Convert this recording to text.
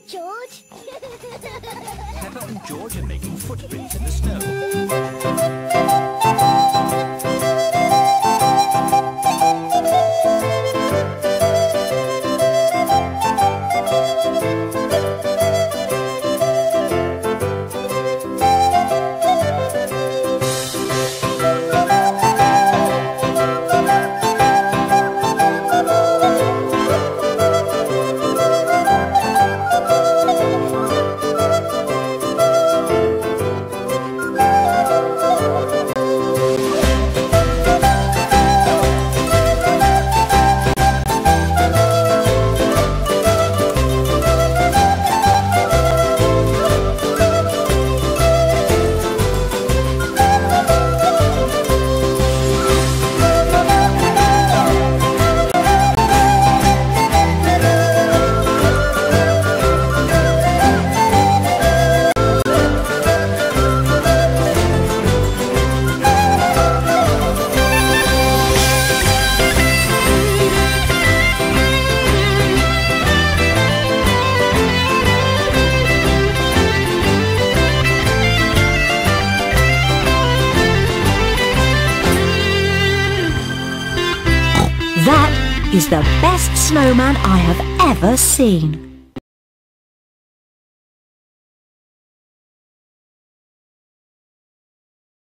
George. Peppa and George are making footprints in the snow. That is the best snowman I have ever seen.